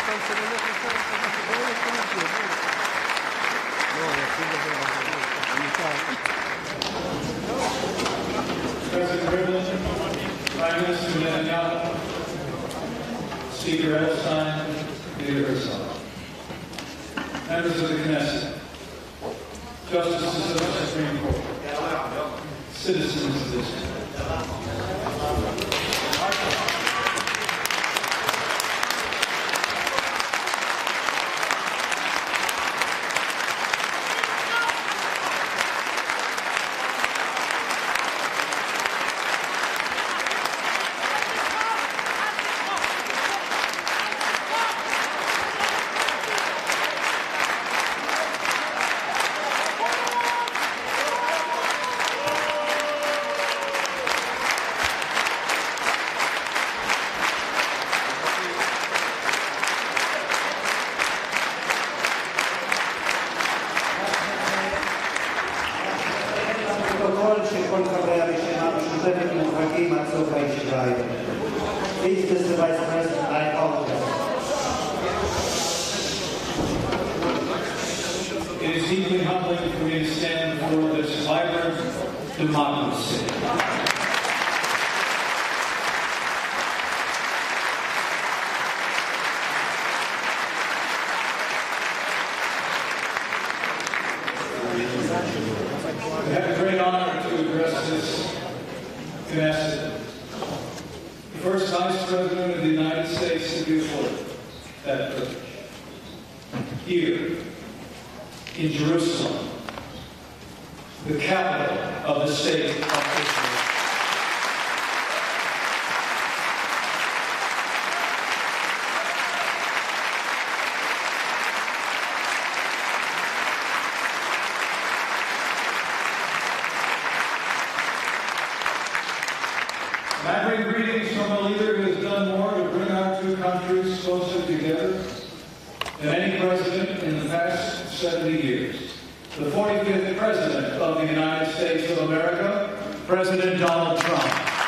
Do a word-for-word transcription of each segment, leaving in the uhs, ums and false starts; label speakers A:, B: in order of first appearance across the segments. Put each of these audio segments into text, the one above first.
A: Prime Minister Netanyahu, Speaker Edelstein, Leader Herzog, members of the Knesset, justices of the Supreme Court, citizens of this country.
B: שכל חברי הרשימה המשותפת מורחקים עד סוף הישיבה היום. Please, Mister Vice President, I apologize.
A: It is deeply humbling for me to stand before this vibrant democracy. I have a great honor to address this Knesset, the first Vice President of the United States to be afforded that privilege. Here, in Jerusalem, the capital of the state of Israel. And I bring greetings from a leader who has done more to bring our two countries closer together than any president in the past seventy years. The forty-fifth President of the United States of America, President Donald Trump.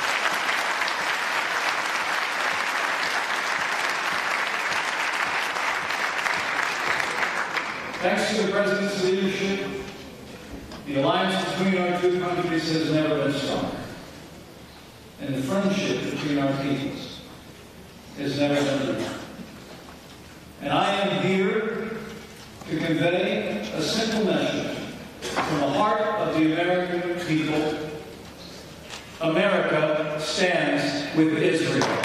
A: Thanks to the President's leadership, the alliance between our two countries has never been stronger. And the friendship between our peoples has never been deeper. And I am here to convey a simple message from the heart of the American people. America stands with Israel.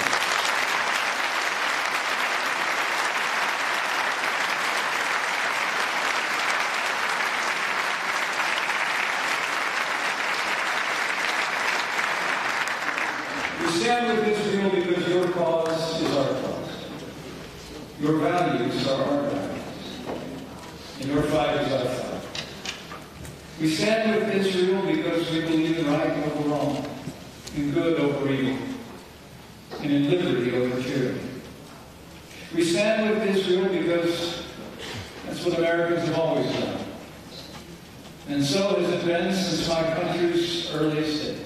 A: We stand with Israel because your cause is our cause. Your values are our values. And your fight is our fight. We stand with Israel because we believe in right over wrong, in good over evil, and in liberty over tyranny. We stand with Israel because that's what Americans have always done. And so has it been since my country's earliest days.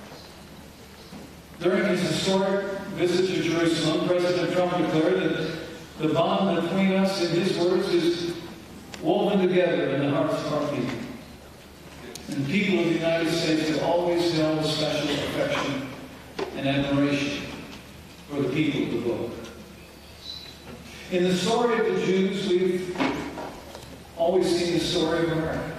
A: During his historic visit to Jerusalem, President Trump declared that the bond between us, in his words, is woven together in the hearts of our people. And the people of the United States have always held a special affection and admiration for the people of the book. In the story of the Jews, we've always seen the story of America.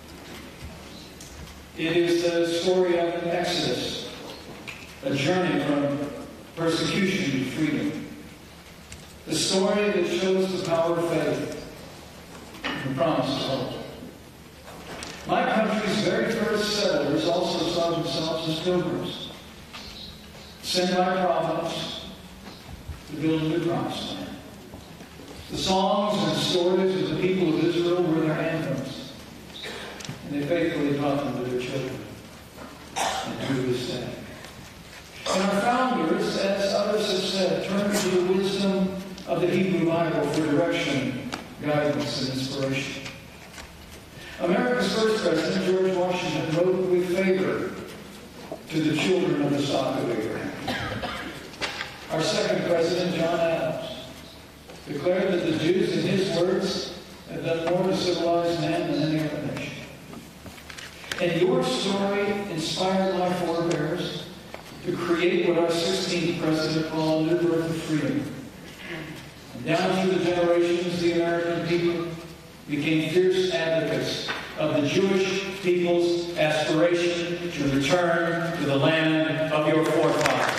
A: It is the story of an exodus, a journey from persecution to freedom. The story that shows the power of faith and the promise of hope. My country's very first settlers also saw themselves as pilgrims, sent by Providence to build a new promised land. The songs and stories of the people of Israel were their anthems, and they faithfully taught them to their children, and to this day. And our founders, as others have said, turned to the wisdom of the Hebrew Bible for direction, guidance, and inspiration. America's first president, George Washington, wrote with favor to the children of the stock of Abraham. Our second president, John Adams, declared that the Jews, in his words, have done more to civilize man than any other nation. And your story inspired my forebears to create what our sixteenth president called a new birth of freedom. And down through the generations, the American people became fierce advocates of the Jewish people's aspiration to return to the land of your forefathers.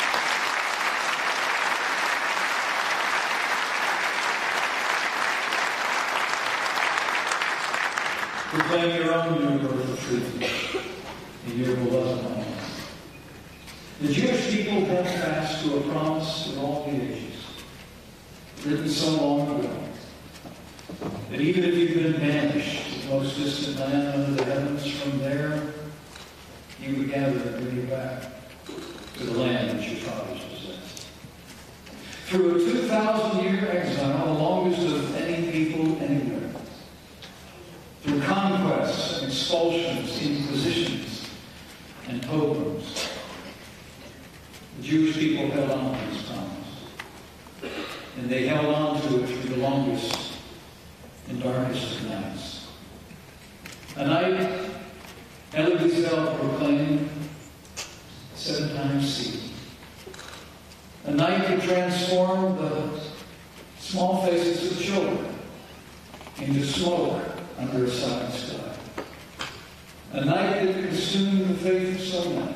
A: Proclaim your own new birth of freedom in your beloved land. The Jewish people held fast to a promise of all the ages, written so long ago, that even if you've been banished to the most distant land under the heavens, from there you would gather and bring you back to the land that your fathers possessed. Through a two thousand year exile, the longest of any people anywhere, through conquests and expulsions, inquisitions, and pogroms, the Jewish people held on to this promise. And they held on to it through the longest and darkest of nights. A night Elie Wiesel proclaimed seven times seed. A night that transformed the small faces of children into smoke under a silent sky. A night that consumed the faith of so many.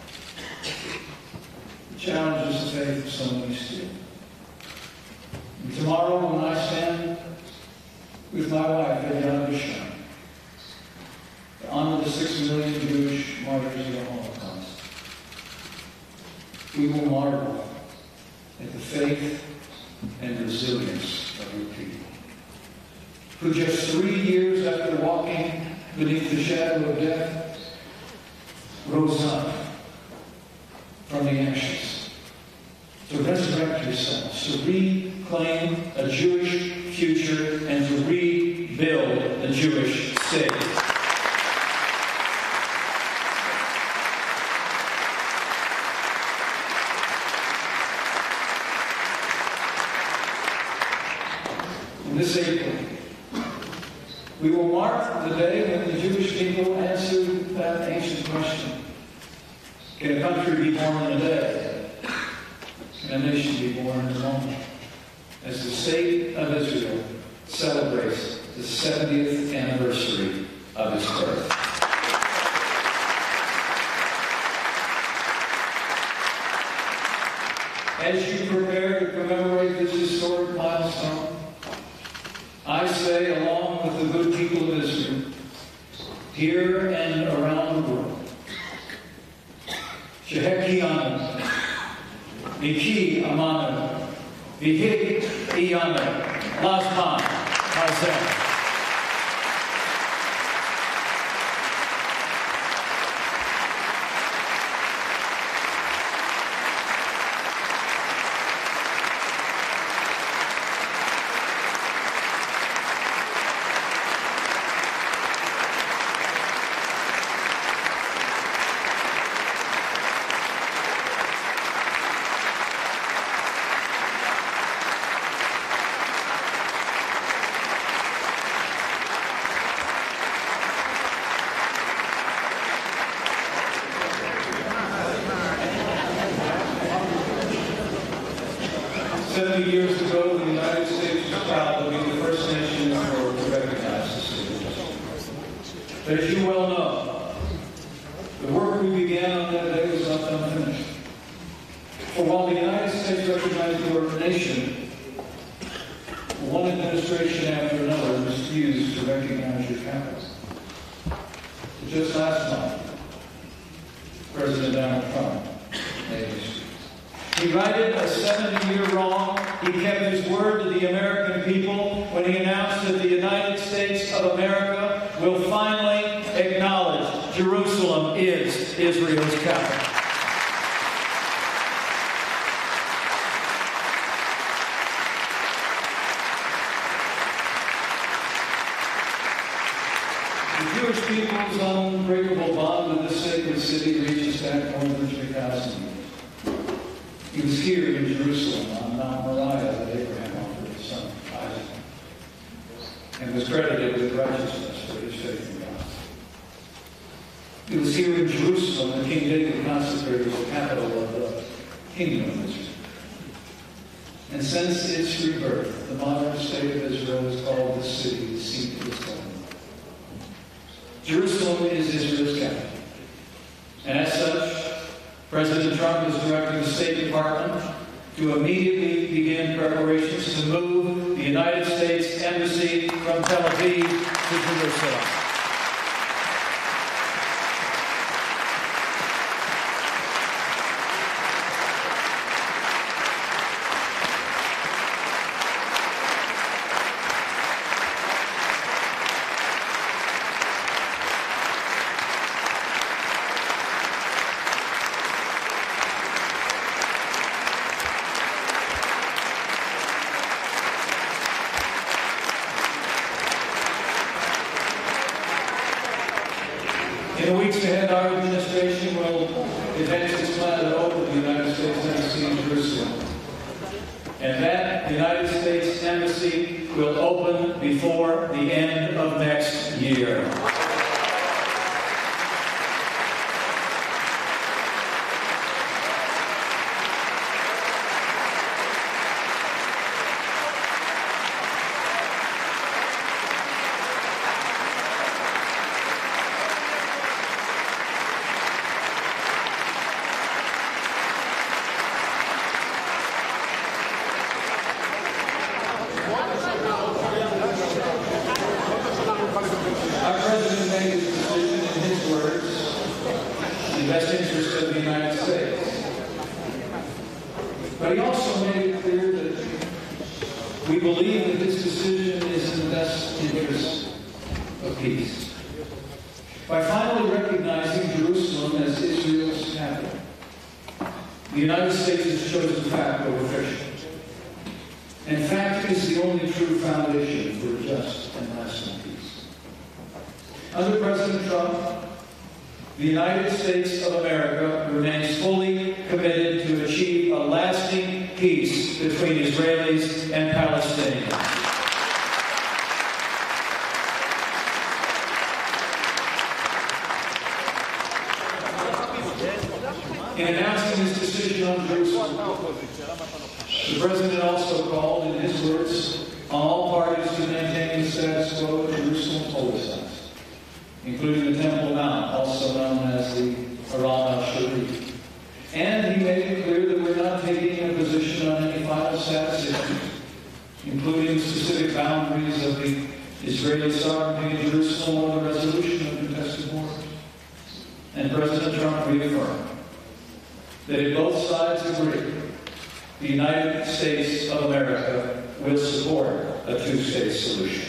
A: It challenges the faith of so many still. And tomorrow, when I stand with my wife, Eliana Bishon, to honor the six million Jewish martyrs of the Holocaust, we will marvel at the faith and resilience of your people, who just three years after walking beneath the shadow of death, rose up from the ashes to resurrect yourselves, to reclaim a Jewish future, and to rebuild the Jewish state. In this April, we will mark the day when the Jewish people answered that ancient question. Can a country be born in a day? Can a nation be born in a moment? As the state of Israel celebrates the seventieth anniversary of its birth. As you prepare to commemorate this historic milestone, I say, along with the good people of Israel, here and around the world, Shehekianu, Miki Amanu, Vihik Iyanu, Lasman Hazeh. Seventy years ago, the United States was proud to be the first nation in the world to recognize the citizens. But as you well know, the work we began on that day was left unfinished. For while the United States recognized your nation, one administration after another refused to recognize your capital. Just last month, President Donald Trump made history. He righted a seventy-year wrong. He kept his word to the American people when he announced that the United States of America will finally acknowledge Jerusalem is Israel's capital. The Jewish people's unbreakable bond with this sacred city reaches back more than three thousand years. He was here in Jerusalem on Mount Moriah that Abraham offered his and was credited with righteousness for his faith in God. It was here in Jerusalem that King David consecrated the capital of the kingdom of Israel. And since its rebirth, the modern state of Israel is called the city, the seat of its government. Jerusalem is Israel's capital. And as such, President Trump is directing the State Department to immediately begin preparations to move the United States Embassy from Tel Aviv to Jerusalem. In the weeks ahead, our administration will advance its plan to open the United States Embassy in Jerusalem. And that United States Embassy will open before the end of next year. Our President made his decision in his words, in the best interest of the United States. But he also made it clear that we believe that this decision is in the best interest of peace. By finally recognizing Jerusalem as Israel's capital, the United States has chosen fact over fiction. And fact is the only true foundation for a just and lasting peace. Under President Trump, the United States of America remains fully committed to achieve a lasting peace between Israelis and Palestinians. In announcing his decision on Jerusalem, the President also called, in his words, on all parties to maintain the status quo of Jerusalem's holy sites, including the Temple Mount, also known as the Haram al-Sharif. And he made it clear that we're not taking a position on any final status issues, including specific boundaries of the Israeli sovereignty in Jerusalem or the resolution of contested borders. And President Trump reaffirmed that if both sides agree, the United States of America will support a two-state solution.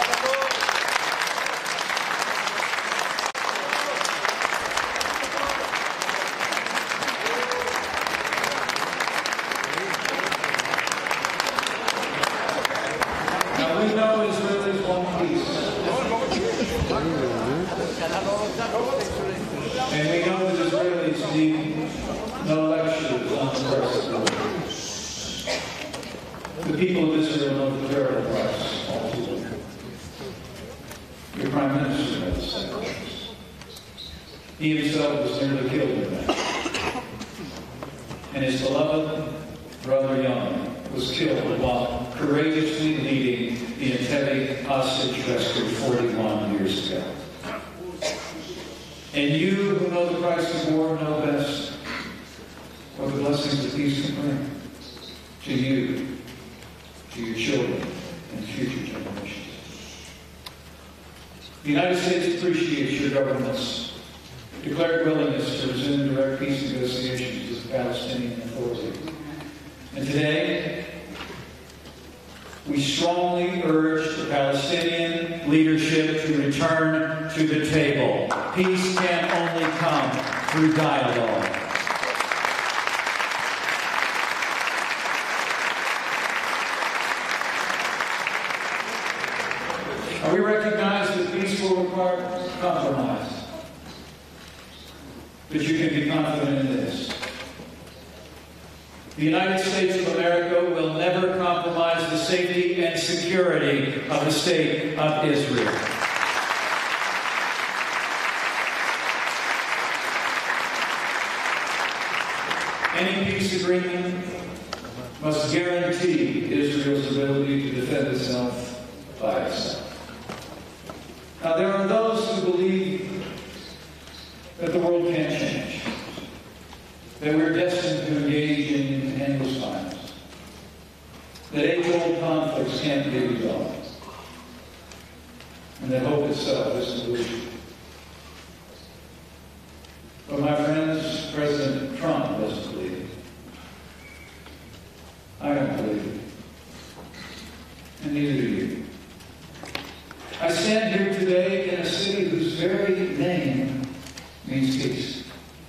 A: Now we know Israelis want peace. And we know that Israelis need no lectures on the President. The people of Israel know the terrible price all too well. Your Prime Minister made the sacrifice. He himself was nearly killed in that. And his beloved brother Young was killed while courageously leading the Entebbe hostage rescue forty-one years ago. And you who know the price of war know best what the blessings of peace can bring to you, to your children, and future generations. The United States appreciates your government's declared willingness to resume direct peace negotiations with the Palestinian Authority. And today, we strongly urge the Palestinian leadership to return to the table. Peace can only come through dialogue. We recognize that peace will require compromise. But you can be confident in this. The United States of America will never compromise the safety and security of the State of Israel. Any peace agreement must guarantee Israel's ability to defend itself by itself. Now, there are those who believe that the world can't change, that we're destined to engage in endless violence, that age-old conflicts can't be resolved, and that hope itself is an illusion. But my friends, President Trump doesn't believe it. I don't believe it. And neither do you. I stand here today in a city whose very name means peace.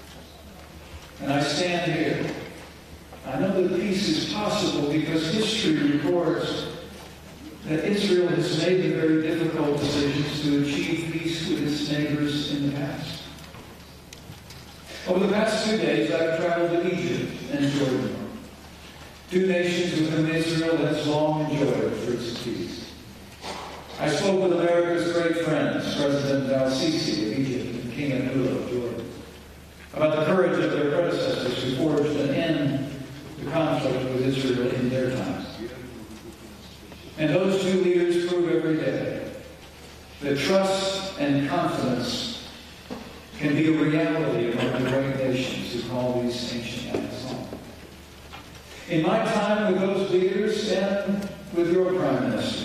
A: And I stand here. I know that peace is possible because history records that Israel has made the very difficult decisions to achieve peace with its neighbors in the past. Over the past two days, I've traveled to Egypt and Jordan, two nations with whom Israel has long enjoyed fruits of peace. I spoke with America's great friends, President al-Sisi of Egypt and King Abdullah of Jordan, about the courage of their predecessors who forged an end to conflict with Israel in their time. And those two leaders prove every day that trust and confidence can be a reality among the great nations who call these ancient lands home. In my time with those leaders and with your Prime Minister,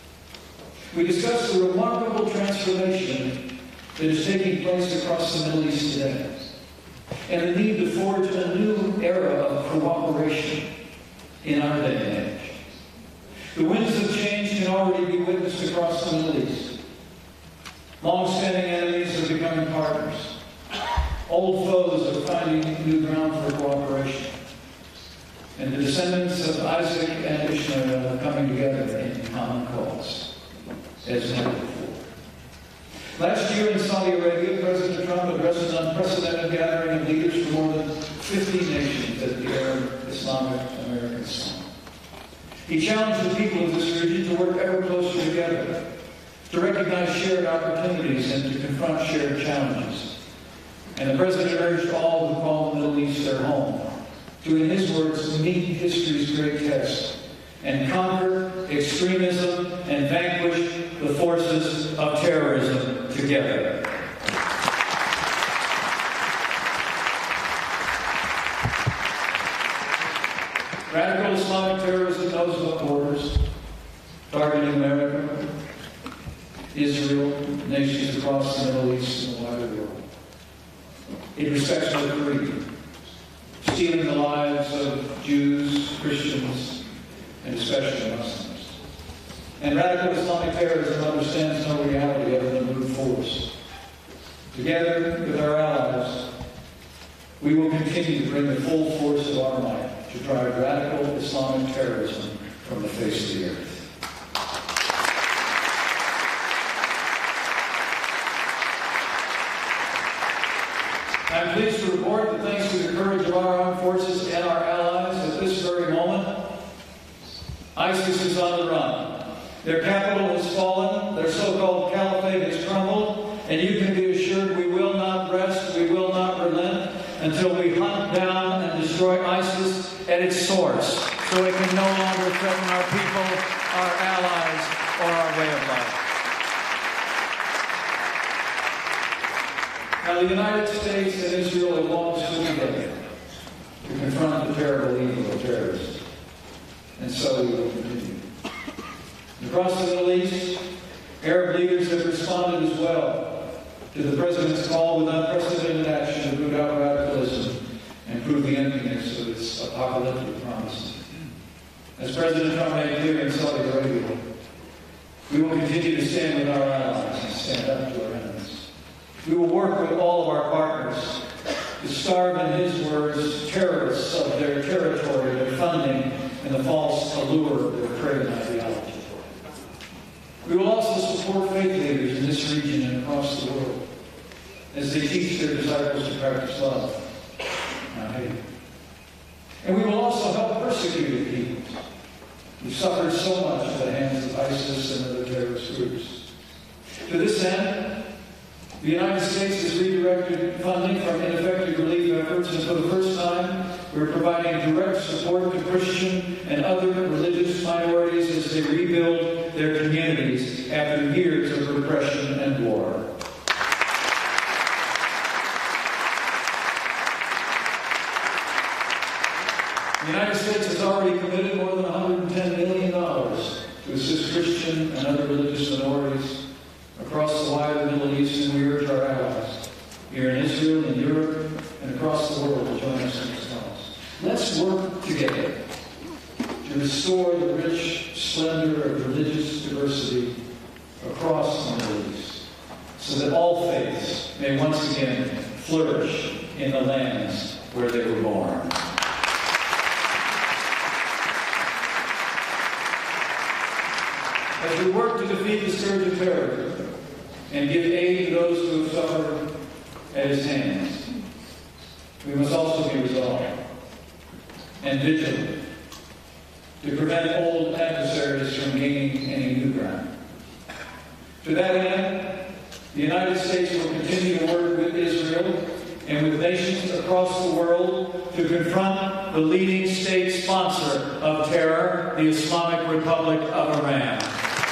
A: we discussed the remarkable transformation that is taking place across the Middle East today, and the need to forge a new era of cooperation in our day and age. The winds of change can already be witnessed across the Middle East. Long-standing enemies are becoming partners. Old foes are finding new ground for cooperation. And the descendants of Isaac and Ishmael are coming together in common cause, as never before. Last year in Saudi Arabia, President Trump addressed an unprecedented gathering of leaders from more than fifty nations at the Arab Islamic American Summit. He challenged the people of this region to work ever closer together, to recognize shared opportunities and to confront shared challenges. And the President urged all who call the Middle East their home to, in his words, meet history's great test and conquer extremism and vanquish the forces of terrorism together. Radical Islamic terrorism knows no borders, targeting America, Israel, nations across the Middle East and the wider world. It respects no creed, stealing the lives of Jews, Christians, and especially Muslims. And radical Islamic terrorism understands no reality other than brute force. Together with our allies, we will continue to bring the full force of our might to drive radical Islamic terrorism from the face of the earth. I'm pleased to report that thanks to the courage of our armed forces and our allies at this very moment, ISIS is on the run. Their capital has fallen, their so-called caliphate has crumbled, and you can be assured we will not rest, we will not relent until we hunt down and destroy ISIS at its source, so it can no longer threaten our people, our allies, or our way of life. Now, the United States and Israel have long stood together to confront the terrible evil of terrorism. And so we will continue. Across the Middle East, Arab leaders have responded as well to the President's call with unprecedented action to root out radicalism and prove the emptiness of its apocalyptic promises. As President Trump made clear in Saudi Arabia, we will continue to stand with our allies and stand up to our enemies. We will work with all of our partners to starve, in his words, terrorists of their territory, their funding, and the false allure of their craven ideology. We will also support faith leaders in this region and across the world as they teach their disciples to practice love, not hate. And we will also help persecuted peoples who suffered so much at the hands of ISIS and other terrorist groups. To this end, the United States has redirected funding from ineffective relief efforts, and for the first time, we're providing direct support to Christian and other religious minorities as they rebuild their communities after years of repression and war. The United States has already committed more than one hundred ten million dollars to assist Christian and other religious minorities across the wider Middle East, and we urge our allies here in Israel, in Europe, and across the world to join us in this cause. Let's work together to restore the rich splendor of religious diversity across the Middle East, so that all faiths may once again flourish in the lands where they were born. As we work to defeat the scourge of terrorism and give aid to those who have suffered at his hands, we must also be resolved and vigilant to prevent old adversaries from gaining any new ground. To that end, the United States will continue to work with Israel and with nations across the world to confront the leading state sponsor of terror, the Islamic Republic of Iran.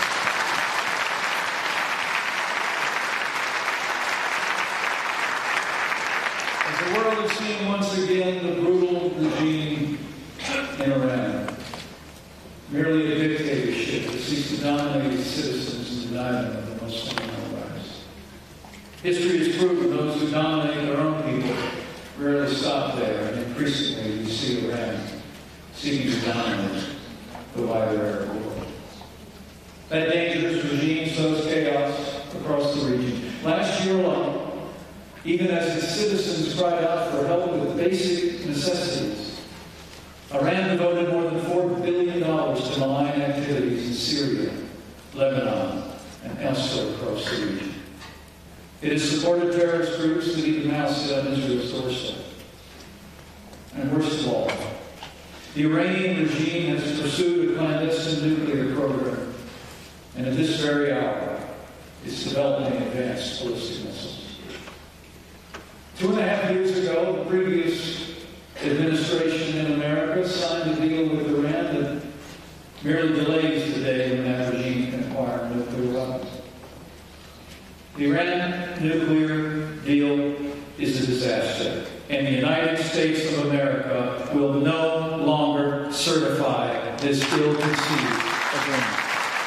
A: The world has seen once again the brutal regime in Iran, merely a dictatorship that seeks to dominate its citizens and deny them of the most fundamental rights. History has proven those who dominate their own people rarely stop there, and increasingly we see Iran seeking to dominate the wider Arab world. That dangerous regime sows chaos across the region. Last year alone, even as its citizens cried out for help with basic necessities, Iran devoted more than four billion dollars to malign activities in Syria, Lebanon, and elsewhere across the region. It has supported terrorist groups that even now sit on Israel's doorstep. And worst of all, the Iranian regime has pursued a clandestine nuclear program, and at this very hour, is developing advanced ballistic missiles. Two and a half years ago, the previous administration in America signed a deal with Iran that merely delays the day when that regime can acquire nuclear weapons. The Iran nuclear deal is a disaster, and the United States of America will no longer certify this ill-conceived agreement.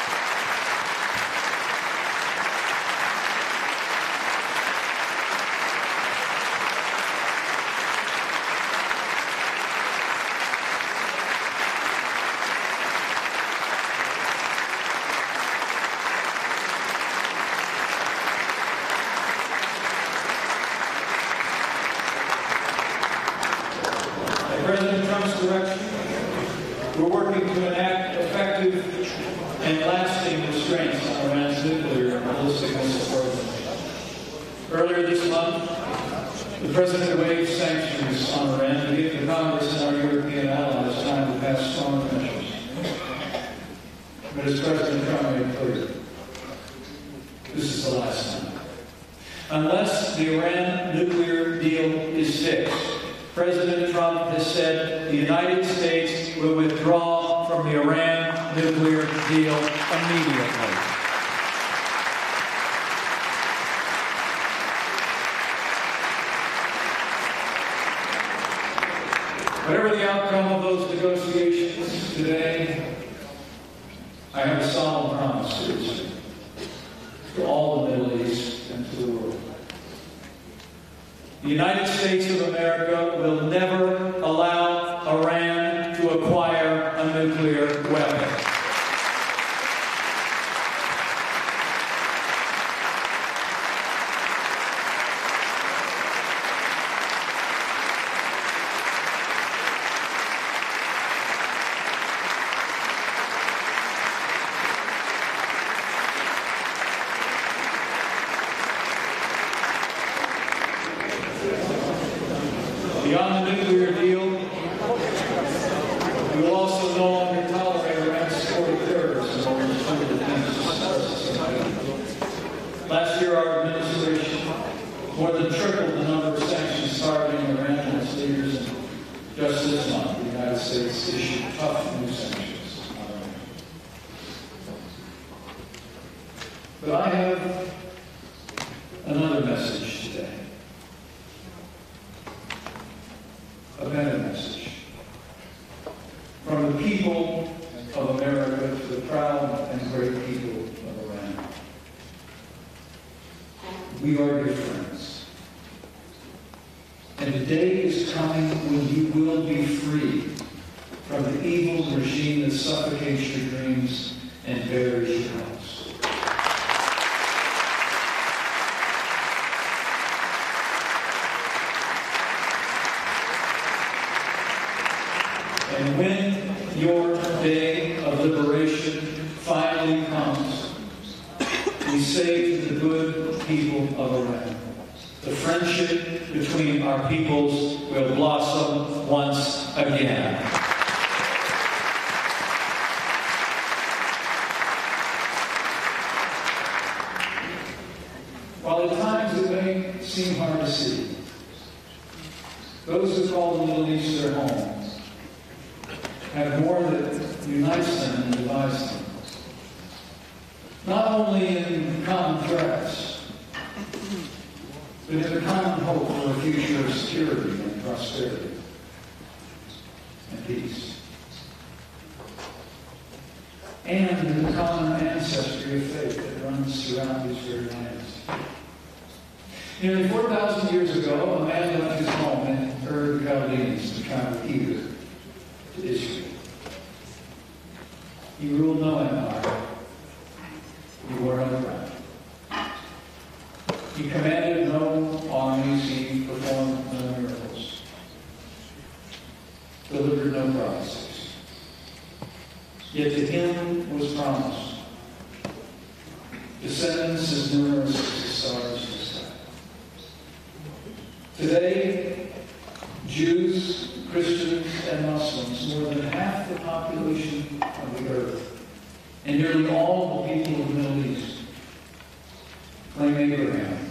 A: President Trump's direction, we're working to enact effective and lasting restraints on Iran's nuclear and ballistic missile program. Earlier this month, the President waived sanctions on Iran to give the Congress and our European allies time to pass strong measures. But as President Trump made clear, this is the last time. Unless the Iran nuclear deal is fixed, President Trump has said the United States will withdraw from the Iran nuclear deal immediately. Whatever the outcome of those negotiations today, I have a solemn promise to Israel, to all the Middle East and to the world. The United States of America will never allow Iran to acquire a nuclear weapon. Beyond the nuclear deal, we will also But I have another message today. A better message. From the people of America to the proud and great people of Iran. We are your friends. And the day is coming when you will be free from the evil regime that suffocates your dreams and buries your hopes. And when your day of liberation finally comes, we say to the good people of Iran, the friendship between our peoples will blossom once again. While at times it may seem hard to see, those who call the Middle East their home have more that unites them than divides them. Not only in common threats, but in the common hope for a future of security and prosperity and peace. And in the common ancestry of faith that runs throughout these very lands. Nearly four thousand years ago, a man left his home in Ur the Chaldeans to travel eager to Israel. He ruled no empire. He wore no crown. He commanded no armies. He performed no miracles. Delivered no prophecies. Yet to him was promised descendants as numerous as the stars of the sky. Today, Jews, Christians, and Muslims, more than half the population of the earth, and nearly all the people of the Middle East, claim Abraham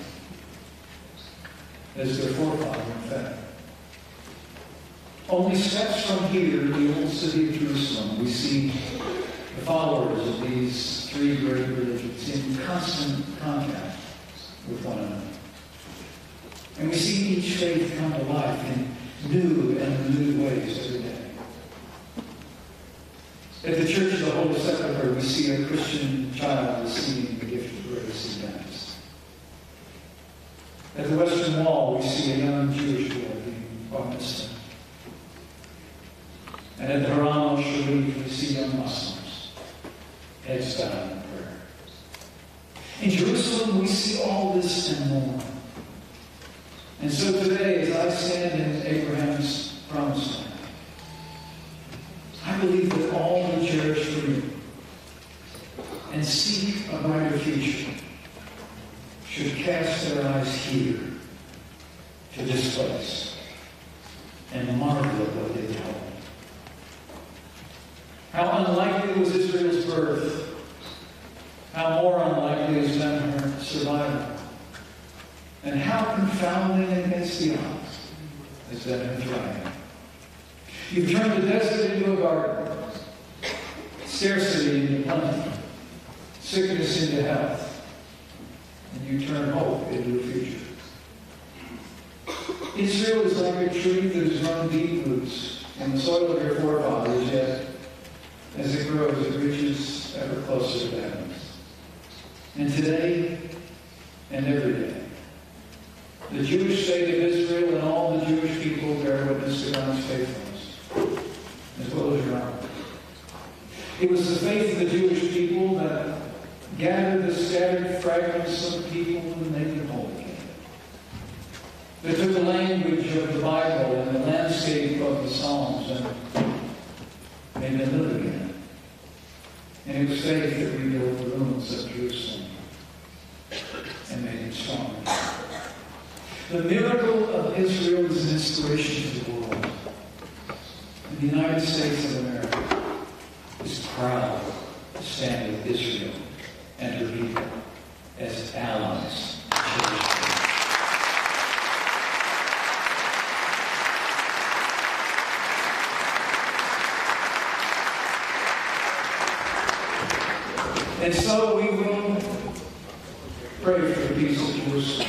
A: as their forefather in fact. Only steps from here, the old city of Jerusalem, we see the followers of these three great religions in constant contact with one another. And we see each faith come to life in new and renewed ways every day. At the Church of the Holy Sepulchre, we see a Christian child receiving the gift of grace and baptism. At the Western Wall, we see a young Jewish boy being bar mitzvah. And at the Haram al-Sharif, we see young Muslims, heads down in prayer. In Jerusalem, we see all this and more. And so today, as I stand in Abraham's promised land, I believe that all who cherish freedom and seek a brighter future should cast their eyes here to this place and marvel at what they behold. How unlikely was Israel's birth? How more unlikely has been her survival? And how confounding against the odds has been her thriving? You've turned the desert into a garden, scarcity into plenty, sickness into health, and you turn hope into a future. Israel is like a tree that has run deep roots in the soil of your forefathers, yet as it grows, it reaches ever closer to heaven. And today and every day, the Jewish state of Israel and all the Jewish people bear witness to God's faithfulness, as well as your own. It was the faith of the Jewish people that gathered the scattered fragments of people and made them whole again. They took the language of the Bible and the landscape of the Psalms and made them live again. And it was faith that rebuilt the ruins of Jerusalem and made it strong again. The miracle of Israel is an inspiration to the world. And the United States of America is proud to stand with Israel and her people as allies. And so we will Pray for the peace of Jerusalem.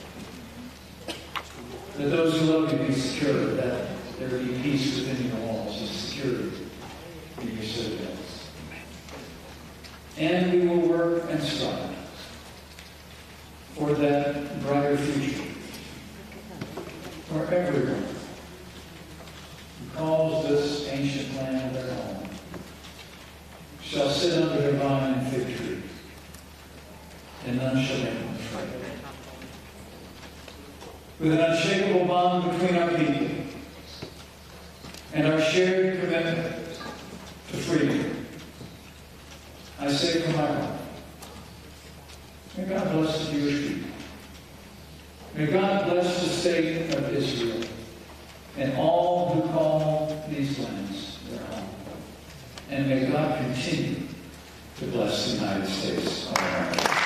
A: That those who love you be secure, that there be peace within your walls and security in your citadels. And we will work and strive for that brighter future for everyone who calls this ancient land their home shall sit under their vine and fig tree, and none shall make them afraid. With an unshakable bond between our people and our shared commitment to freedom, I say from my heart, may God bless the Jewish people. May God bless the state of Israel and all who call these lands their home. And may God continue to bless the United States of America.